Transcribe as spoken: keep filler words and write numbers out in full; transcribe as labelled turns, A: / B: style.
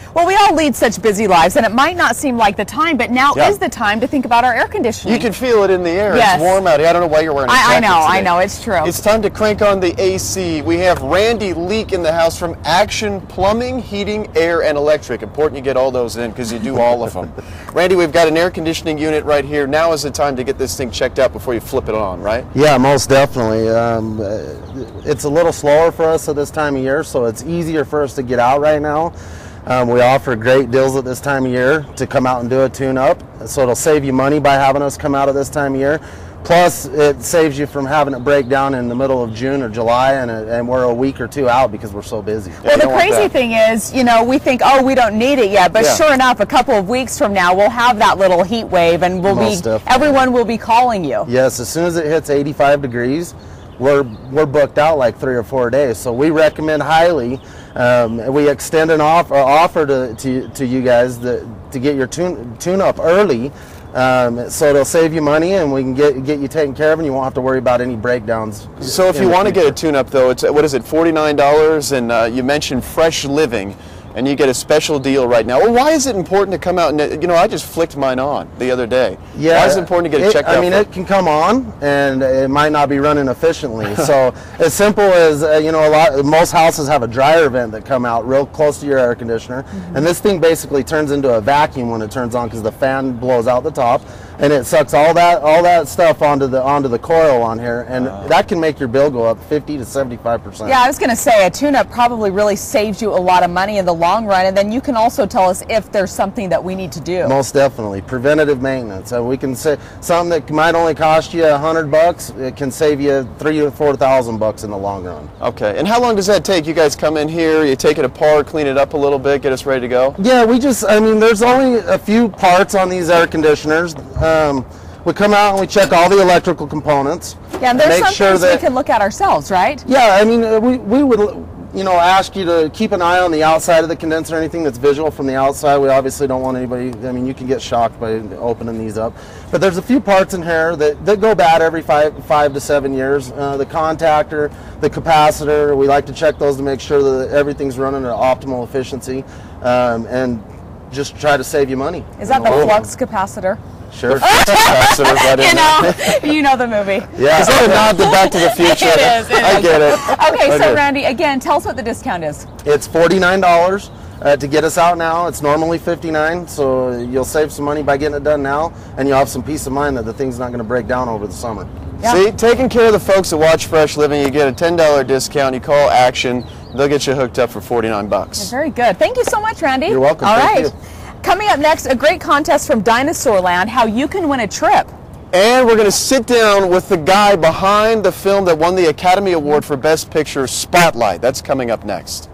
A: Well, we all lead such busy lives, and it might not seem like the time, but now
B: yeah.
A: is the time to think about our air conditioning.
B: You can feel it in the air.
A: Yes.
B: It's warm out here. I don't know why you're wearing a jacket
A: I, I know,
B: today.
A: I know, it's true.
B: It's time to crank on the A C. We have Randy Leek in the house from Action Plumbing, Heating, Air, and Electric. Important you get all those in because you do all of them. Randy, we've got an air conditioning unit right here. Now is the time to get this thing checked out before you flip it on, right?
C: Yeah, most definitely. Um, it's a little slower for us at this time of year, so it's easier for us to get out right now. Um, we offer great deals at this time of year to come out and do a tune-up, so it'll save you money by having us come out at this time of year. Plus, it saves you from having it break down in the middle of June or July, and, and we're a week or two out because we're so busy.
A: Well, the crazy thing is, you know, we think, oh, we don't need it yet, but yeah. sure enough, a couple of weeks from now, we'll have that little heat wave, and we'll
C: Most
A: be
C: definitely.
A: everyone will be calling you.
C: Yes, as soon as it hits eighty-five degrees, we're we're booked out like three or four days. So we recommend highly. Um, we extend an offer, offer to, to to you guys that, to get your tune tune up early. Um, so it'll save you money, and we can get get you taken care of, and you won't have to worry about any breakdowns.
B: So if you want to get a tune-up, though, it's what is it, forty-nine dollars, and uh, you mentioned Fresh Living, and you get a special deal right now. Well, why is it important to come out and, you know, I just flicked mine on the other day.
C: Yeah,
B: why is it important to get it,
C: it
B: checked
C: I
B: out?
C: I mean,
B: for?
C: it can come on, and it might not be running efficiently. So as simple as, uh, you know, a lot, most houses have a dryer vent that come out real close to your air conditioner, mm-hmm. and this thing basically turns into a vacuum when it turns on because the fan blows out the top, and it sucks all that all that stuff onto the onto the coil on here, and uh, that can make your bill go up fifty to seventy-five percent.
A: Yeah, I was going to say a tune-up probably really saves you a lot of money in the long run, and then you can also tell us if there's something that we need to do.
C: Most definitely, preventative maintenance. Uh, we can say something that might only cost you a hundred bucks, it can save you three or four thousand bucks in the long run.
B: Okay, and how long does that take? You guys come in here, you take it apart, clean it up a little bit, get us ready to go?
C: Yeah, we just, I mean, there's only a few parts on these air conditioners. Um, we come out and we check all the electrical components.
A: Yeah, and there's
C: make
A: some
C: sure
A: things
C: that,
A: we can look at ourselves, right?
C: Yeah, I mean, we, we would, you know, ask you to keep an eye on the outside of the condenser, anything that's visual from the outside. We obviously don't want anybody, I mean, you can get shocked by opening these up. But there's a few parts in here that, that go bad every five, five to seven years. Uh, the contactor, the capacitor, we like to check those to make sure that everything's running at optimal efficiency, um, and just try to save you money.
A: Is that the flux capacitor?
C: Sure.
A: you know, you know the movie.
C: Yeah.
B: Is that a nod to Back to the Future?
A: It is. It
B: I
A: is.
B: get it.
A: Okay, so
B: Okay.
A: Randy, again, tell us what the discount is.
C: It's forty-nine dollars uh, to get us out now. It's normally fifty-nine dollars, so you'll save some money by getting it done now, and you'll have some peace of mind that the thing's not going to break down over the summer.
A: Yeah.
B: See, taking care of the folks that watch Fresh Living, you get a ten dollar discount. You call Action, they'll get you hooked up for forty-nine bucks.
A: Very good. Thank you so much, Randy.
C: You're welcome.
A: All
C: Thank
A: right.
C: you.
A: Coming up next, a great contest from Dinosaur Land, how you can win a trip.
B: And we're going to sit down with the guy behind the film that won the Academy Award for Best Picture, Spotlight. That's coming up next.